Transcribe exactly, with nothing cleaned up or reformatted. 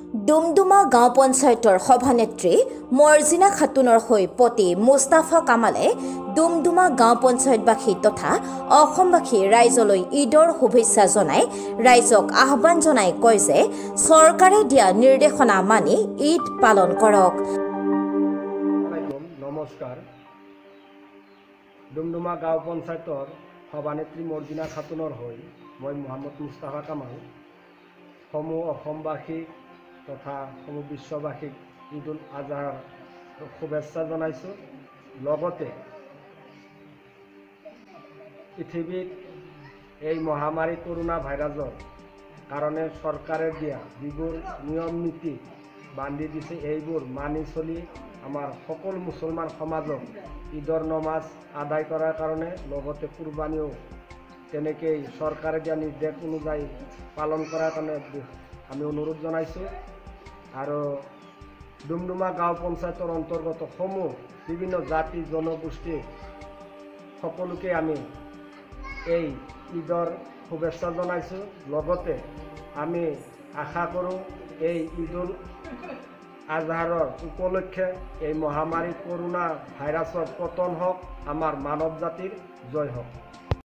ডুমডুমা গাঁও পঞ্চায়তৰ সভানেত্ৰী মৰ্জিনা খাতুনৰ হৈ পতি মুস্তাফা কামালে ডুমডুমা গাঁও পঞ্চায়তবাসী তথা অসমবাসী ৰাইজলৈ ঈদৰ শুভেচ্ছা জনাই ৰাইজক আহ্বান জনাই কয় যে চৰকাৰে দিয়া নিৰ্দেশনা মানি ঈদ পালন কৰক। নমস্কাৰ। ডুমডুমা গাঁও পঞ্চায়তৰ সভানেত্ৰী মৰ্জিনা খাতুনৰ হৈ মই মোহাম্মদ মুস্তাফা কামাল সমূহ অসমবাসী তথা সমূহ বিশ্ববাসীক ঈদ উল আজহাৰ শুভেচ্ছা জনাইছোঁ। লগতে পৃথিৱীত এই মহামাৰী কৰোনা ভাইৰাছৰ কাৰণে চৰকাৰে দিয়া যিবোৰ নিয়ম নীতি বান্ধি দিছে এইবোৰ মানি চলি আমাৰ সকলো মুছলমান সমাজক ঈদৰ নমাজ আদায় কৰাৰ কাৰণে লগতে কুৰবানীও তেনেকেই চৰকাৰে দিয়া নিৰ্দেশ অনুযায়ী পালন কৰাৰ কাৰণে আমি অনুৰোধ জনাইছোঁ। আৰু ডুমডুমা গাঁও পঞ্চায়তৰ অন্তৰ্গত সমূহ বিভিন্ন জাতি জনগোষ্ঠী সকলোকে আমি এই ঈদৰ শুভেচ্ছা জনাইছোঁ। লগতে আমি আশা কৰোঁ এই ঈদ উল আজহাৰৰ উপলক্ষে এই মহামাৰী কৰোনা ভাইৰাছৰ পতন হওক, আমাৰ মানৱ জাতিৰ জয় হওক।